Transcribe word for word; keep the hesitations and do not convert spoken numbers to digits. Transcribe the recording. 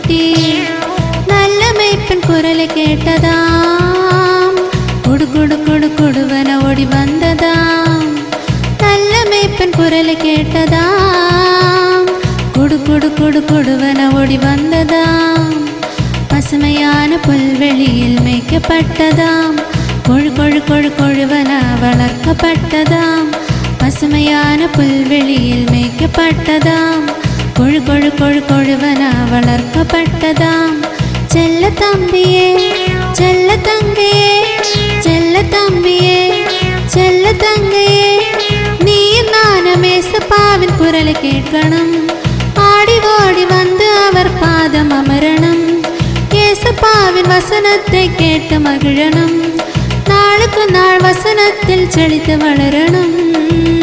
குட்டி நல்ல மேய்ப்பன் குரலை கேட்டதாம் குடு குடு குடு குடுவன ஓடி வந்ததாம் நல்ல மேய்ப்பன் குரலை கேட்டதாம் குடு குடு குடு குடுவன ஓடி வந்ததாம் பசுமையான புல்வெளியில் மேய்க்கப்பட்டதாம் கொழு கொழு கொழு கொழுவன வளர்க்கப்பட்டதாம் பசுமையான புல்வெளியில் மேய்க்கப்பட்டதாம் கொழு கொழு கொழு கொழுவன வளர்க்கப்பட்டதாம் செல்ல தம்பியே செல்ல தங்கையே செல்ல தம்பியே செல்ல தங்கையே நீ நானும் ஏசப்பாவின் குரலை கேட்கணும் ஆடி ஓடி வந்து அவர் பாதம் அமரணும் ஏசப்பாவின் வசனத்தை கேட்டு மகிழணும் நாளுக்கு நாள் வசனத்தில் செழித்து வளரணும்.